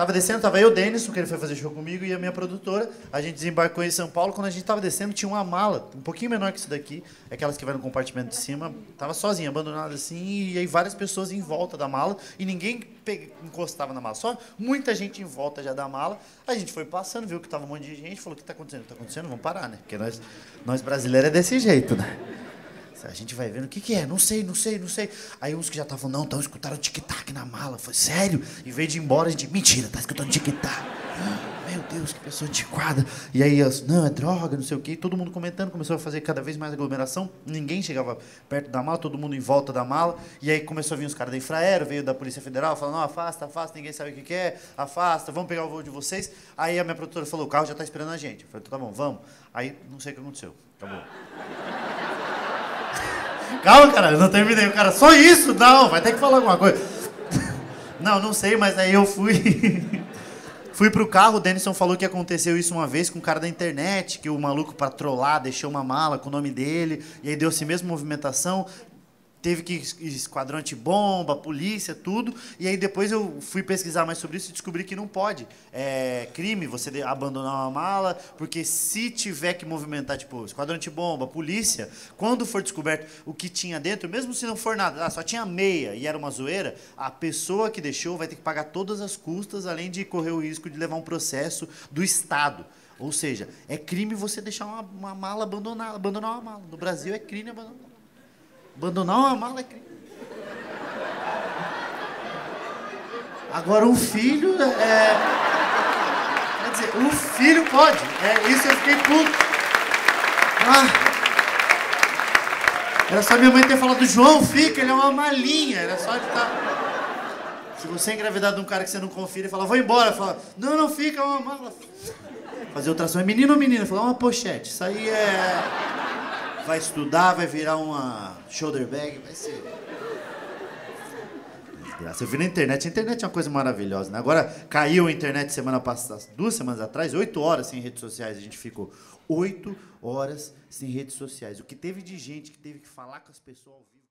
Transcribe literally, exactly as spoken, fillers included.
tava descendo, tava eu, o Denison, que ele foi fazer show comigo, e a minha produtora. A gente desembarcou em São Paulo. Quando a gente tava descendo, tinha uma mala, um pouquinho menor que isso daqui, aquelas que vai no compartimento de cima. Tava sozinha, abandonada assim, e aí várias pessoas em volta da mala, e ninguém pe- encostava na mala. Só muita gente em volta já da mala. A gente foi passando, viu que tava um monte de gente, falou, o que tá acontecendo? Tá acontecendo? Vamos parar, né? Porque nós, nós brasileiros é desse jeito, né? A gente vai vendo, o que que é? Não sei, não sei, não sei. Aí uns que já estavam, não, então escutaram tic-tac na mala. Foi sério? Em vez de ir embora, a gente, mentira, tá escutando tic-tac. Meu Deus, que pessoa antiquada. E aí, não, é droga, não sei o quê. Todo mundo comentando, começou a fazer cada vez mais aglomeração. Ninguém chegava perto da mala, todo mundo em volta da mala. E aí começou a vir os caras da Infraero, veio da Polícia Federal, falando, não, afasta, afasta, ninguém sabe o que que é, afasta, vamos pegar o voo de vocês. Aí a minha produtora falou, o carro já tá esperando a gente. Eu falei, tá bom, vamos. Aí, não sei o que aconteceu. Acabou. Calma, cara, eu não terminei. O cara, só isso? Não, vai ter que falar alguma coisa. Não, não sei, mas aí eu fui... fui pro carro, o Denison falou que aconteceu isso uma vez com um cara da internet, que o maluco, pra trollar, deixou uma mala com o nome dele, e aí deu-se mesma movimentação... Teve que ir esquadrão antibomba, polícia, tudo. E aí depois eu fui pesquisar mais sobre isso e descobri que não pode. É crime você abandonar uma mala, porque se tiver que movimentar, tipo, esquadrão antibomba, polícia, quando for descoberto o que tinha dentro, mesmo se não for nada, ah, só tinha meia e era uma zoeira, a pessoa que deixou vai ter que pagar todas as custas, além de correr o risco de levar um processo do Estado. Ou seja, é crime você deixar uma, uma mala abandonada, abandonar uma mala. No Brasil é crime abandonar. Abandonar uma mala é crime. Agora, um filho é... Quer dizer, um filho pode. É, isso eu fiquei puto. Ah. Era só minha mãe ter falado, João, fica, ele é uma malinha. Era só ele estar... Se você engravidar de um cara que você não confia, ele fala, vou embora. Fala, não, não fica, é uma mala. Fazer ultrassom é menino ou menina? Falar, uma pochete. Isso aí é... Vai estudar, vai virar uma shoulder bag, vai ser... Desgraça. Eu vi na internet, a internet é uma coisa maravilhosa, né? Agora caiu a internet semana passada, duas semanas atrás, oito horas sem redes sociais, a gente ficou oito horas sem redes sociais. O que teve de gente que teve que falar com as pessoas ao vivo.